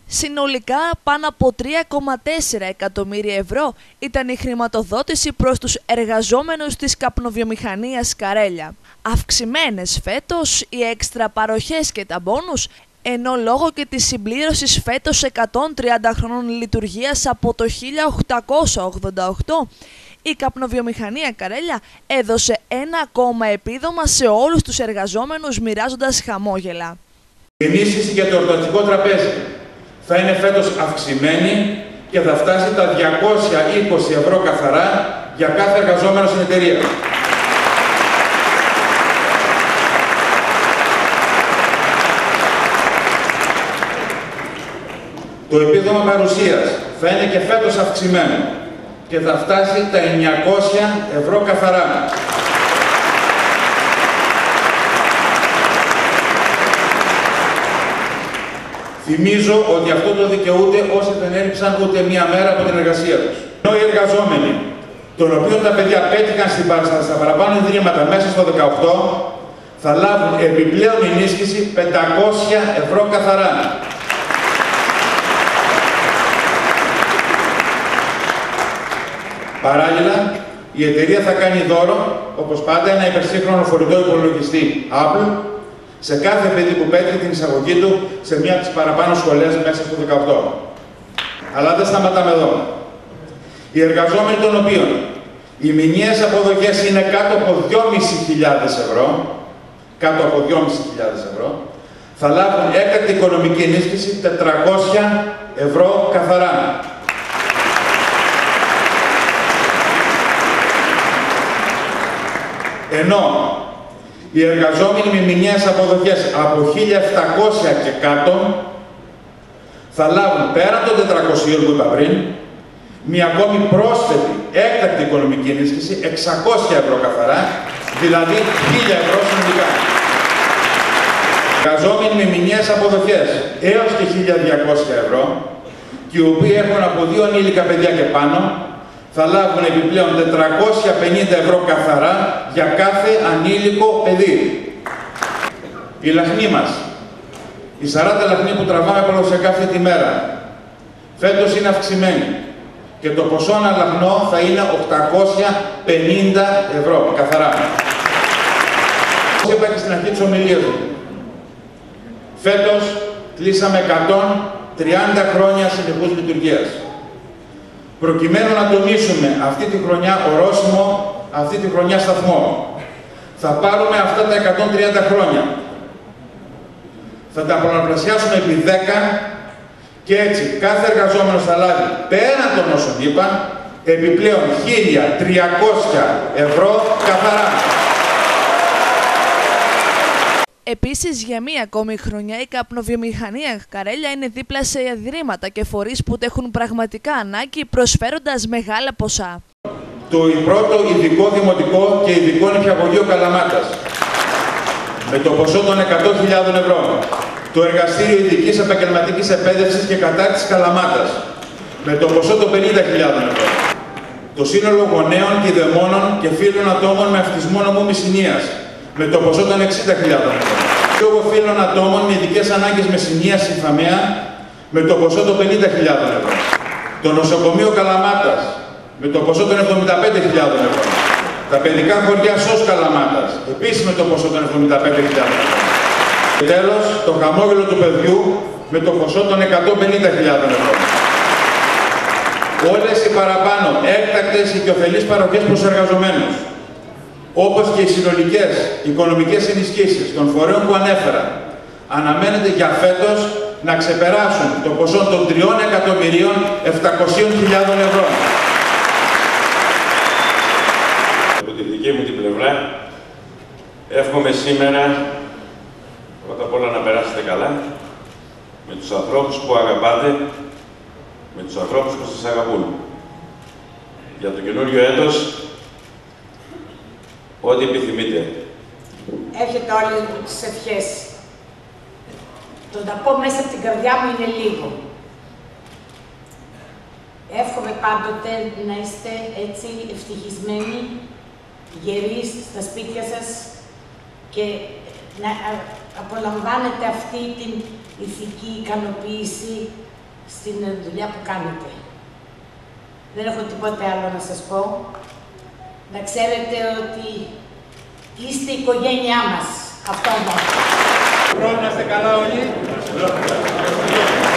Συνολικά πάνω από 3,4 εκατομμύρια ευρώ ήταν η χρηματοδότηση προς τους εργαζόμενους της καπνοβιομηχανίας Καρέλια. Αυξημένες φέτος οι έξτρα παροχές και τα μπόνους, ενώ λόγω και της συμπλήρωσης φέτος 130 χρόνων λειτουργίας από το 1888, η καπνοβιομηχανία Καρέλια έδωσε ένα ακόμα επίδομα σε όλους τους εργαζόμενους, μοιράζοντας χαμόγελα. Η ενίσχυση για το εορταστικό τραπέζι θα είναι φέτος αυξημένη και θα φτάσει τα 220 ευρώ καθαρά για κάθε εργαζόμενο στην εταιρεία. Το επίδομα παρουσίας θα είναι και φέτος αυξημένο και θα φτάσει τα 900 ευρώ καθαρά. Θυμίζω ότι αυτό το δικαιούνται όσοι δεν έριξαν ούτε μία μέρα από την εργασία τους. Ενώ οι εργαζόμενοι, των οποίων τα παιδιά πέτυχαν στα παραπάνω ιδρύματα μέσα στο 18, θα λάβουν επιπλέον ενίσχυση 500 ευρώ καθαρά. Παράλληλα, η εταιρεία θα κάνει δώρο, όπως πάντα, ένα υπερσύγχρονο φορητό υπολογιστή Apple σε κάθε παιδί που πέτυχε την εισαγωγή του σε μία από τις παραπάνω σχολές μέσα στο 18. Αλλά δεν σταματάμε εδώ. Οι εργαζόμενοι των οποίων οι μηνιαίες αποδοχές είναι κάτω από 2.500 ευρώ, θα λάβουν έκτακτη οικονομική ενίσχυση 400 ευρώ καθαρά. Ενώ οι εργαζόμενοι με μηνιαίες αποδοχές από 1.700 και κάτω θα λάβουν πέραν των 400 που είπα πριν, μία ακόμη πρόσθετη έκτακτη οικονομική ενίσχυση 600 ευρώ καθαρά, δηλαδή 1.000 ευρώ συνολικά. Οι εργαζόμενοι με μηνιαίες αποδοχές έως και 1.200 ευρώ και οι οποίοι έχουν από 2 ανήλικα παιδιά και πάνω, θα λάβουν επιπλέον 450 ευρώ καθαρά για κάθε ανήλικο παιδί. Η λαχνή μας, η 40 λαχνή που τραβάμε παραδοσιακά αυτή τη μέρα, φέτος είναι αυξημένη και το ποσό ανά λαχνό θα είναι 850 ευρώ καθαρά. Όπως είπα και στην αρχή της ομιλίας μου, φέτος κλείσαμε 130 χρόνια συνεχούς λειτουργίας. Προκειμένου να τονίσουμε αυτή τη χρονιά ορόσημο, αυτή τη χρονιά σταθμό, θα πάρουμε αυτά τα 130 χρόνια. Θα τα πολλαπλασιάσουμε επί 10 και έτσι κάθε εργαζόμενος θα λάβει πέραν των όσων είπα επιπλέον 1.300 ευρώ καθαρά. Επίσης, για μία ακόμη χρονιά η καπνοβιομηχανία Καρέλια είναι δίπλα σε ιδρύματα και φορείς που έχουν πραγματικά ανάγκη, προσφέροντας μεγάλα ποσά. Το πρώτο ειδικό δημοτικό και ειδικό νηπιαγωγείο Καλαμάτας, με το ποσό των 100.000 ευρώ. Το εργαστήριο ειδικής επαγγελματικής εκπαίδευσης και κατάρτισης Καλαμάτας, με το ποσό των 50.000 ευρώ. Το σύνολο γονέων και δαιμόνων και φίλων ατόμων με αυτισμό νομού Μεσσηνίας, με το ποσό των 60.000 ευρώ. Και φίλων ατόμων με ειδικές ανάγκες Μεσσηνίας Συμφαμαία, με το ποσό των 50.000 ευρώ. Το νοσοκομείο Καλαμάτας, με το ποσό των 75.000 ευρώ. Τα παιδικά χωριά ΣΟΣ Καλαμάτας, επίσης με το ποσό των 75.000 ευρώ. Και τέλος, το χαμόγελο του παιδιού, με το ποσό των 150.000 ευρώ. Όλες οι παραπάνω έκτακτες οικειοθελείς παροχές προς εργαζομένους, όπως και οι συνολικές οικονομικές ενισχύσεις των φορέων που ανέφερα, αναμένεται για φέτος να ξεπεράσουν το ποσό των 3.700.000 ευρώ. Από τη δική μου την πλευρά, εύχομαι σήμερα πρώτα απ' όλα να περάσετε καλά με τους ανθρώπους που αγαπάτε, με τους ανθρώπους που σας αγαπούν. Για το καινούριο έτος, ό,τι επιθυμείτε. Έχετε όλες μου τις ευχές. Το να πω μέσα από την καρδιά μου είναι λίγο. Εύχομαι πάντοτε να είστε έτσι ευτυχισμένοι, γερείς στα σπίτια σας και απολαμβάνετε αυτή την ηθική ικανοποίηση στην δουλειά που κάνετε. Δεν έχω τίποτε άλλο να σας πω. Να ξέρετε ότι είστε η οικογένειά μας. Αυτό μόνο. Να είστε καλά όλοι.